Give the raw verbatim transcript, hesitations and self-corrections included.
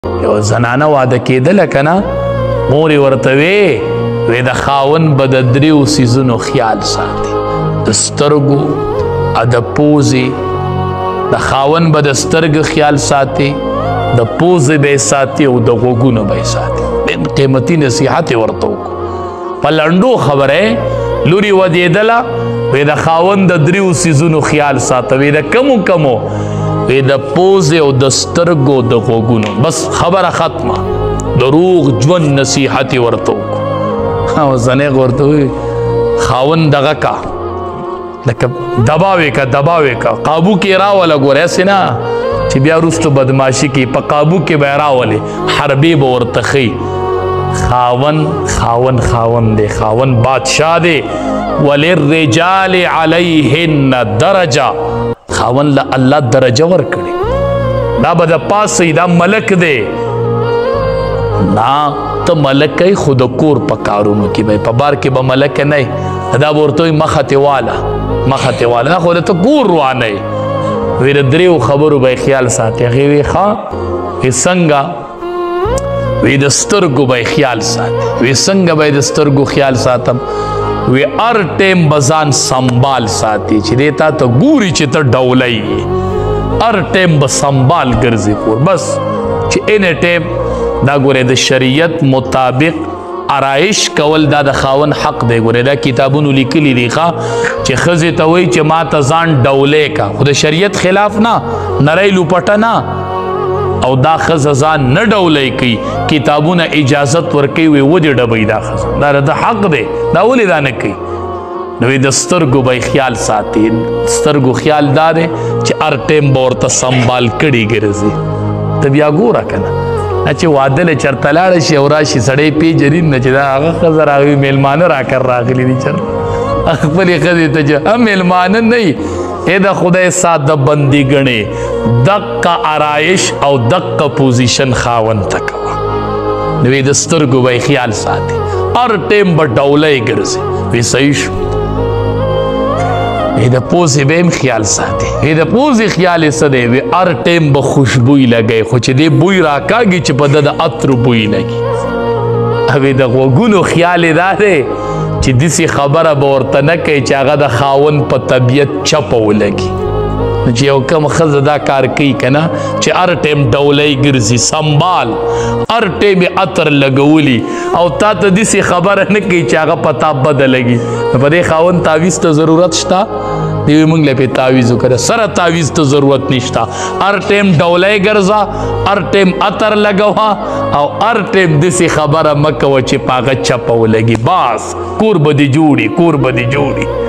یو زنانه واده کېدله که نه مورې ورته وې وې د خاوند به د دریو څیزونو خیال ساتي د سترګو او د پوزې د خاوند به د سترګو خیال ساتي د پوزې به یې ساتي او د غوږونو به یې ساتي ډېر قیمتي نصیحت یې ورته وکړو په لنډو خبره لوري ودېدله وې د خاوند د دریو څیزونو خیال ساته وې د کمو کمو وې د پوزې او د سترګو د غوږونو بس خبره ختمه د روغ ژوند نصیحت یې ورته وکړو او زنیغ ورته ووایي خاوند دغه کا لکه دباوې کا دباوې کا قابو کې راوله ګوره هسې نه چې بیا وروستو بدماشي کې په قابو کې به یې راولې حربې به ورته ښي خاوند خاوند خاوند دی خاوند بادشاه دی وللرجال علیهن درجه خاوند له الله درجه ورکړي دا به د پاسه دا ملک دی نه ته ملک کوي خو د کور په کارونو کې به په بار کې به ملک نه دا به ورته وایي مخه تې واله مخه تې واله خو د ته کور روانه یې وی د دریو خبرو به یې خیال ساتي هغې وی ښه وی څنګه وی د سترګو به یې خیال ساتي وی څنګه به یې د سترګو خیال ساتم وی هر ټیم به ځان سنبال ساتي چې دی تا ته ګوري چې ته ډولی یې هر ټیم به سنبال ګرځي کور بس چې این ټیم دا ګورې د شریعت مطابق آرایش کول دا د خاوند حق دی ګورې دا کتابونو لیکلي دي ښه چې ښځې ته وایي چې ما ته ځان ډولی کا خو د شریعت خلاف نه نری لوپټه نه او دا ښځه ځان نه ډولی کوي کتابونه اجازت ورکوي وی ودې ډبوي دا ښځه دا د حق دی دا ولې دا نه کوي نو د سترګو به خیال ساتي سترګو خیال دا دی چې هر ټیم به ورته سنبال کړي ګرځي ته بیا ګوره که نه چې واده له چېرته لاړه شي او راشي سړی پیژني نه چې دا هغه ښځه راغلي میلمانه راکر راغلي دي چېرته خپلې ښځې ته چې هم میلمانه نه وي ای د خدای ساده بندي ګڼې دقه آرایش او دقه پوزیشن خاوند ته کوه نو د سترګو به خیال ساتي هر ټیم به ډولی ګرځي وی صحیح شو وی د پوزې به هم خیال ساتي وی د پوزې خیال یې څه دی وی هر ټیم به خوشبوی لګوي خو چې دی بوی راکاږي چې په ده د عطرو بوی لګي او د غوږونو خیال یې دا دی چې داسې خبره به ورته نه کوي چې هغه د خاوند په طبیعت چپه ولګي نو چې یو کم ښځه دا کار کوي که نه چې هر ټیم ډولی ګرځي سنبال هر ټیم یې عطر لګولي او تا ته داسې خبره نه کوي چې هغه په تا بده لګي نو په دې خاوند تعویض ته ضرورت شته دی وی موږ له پې تعویض وکړه سره تعویض ته ضرورت نشته هر ټیم ډولی ګرځه هر ټیم عطر لګوه او هر ټیم داسې خبره مه کوه چې په هغه چپه ولګي بس کور به دې جوړي کور به دې جوړي